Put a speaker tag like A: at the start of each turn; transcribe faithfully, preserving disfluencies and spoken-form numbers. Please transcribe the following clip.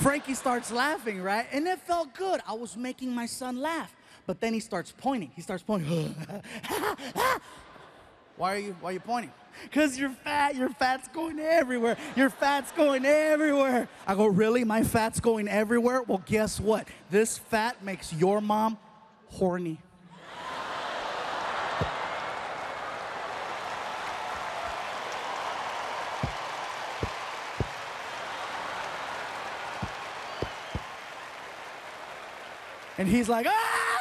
A: Frankie starts laughing, right? And it felt good. I was making my son laugh. But then he starts pointing. He starts pointing. Why are you, why are you pointing? Because you're fat. Your fat's going everywhere. Your fat's going everywhere. I go, really? My fat's going everywhere? Well, guess what? This fat makes your mom horny. And he's like, ah!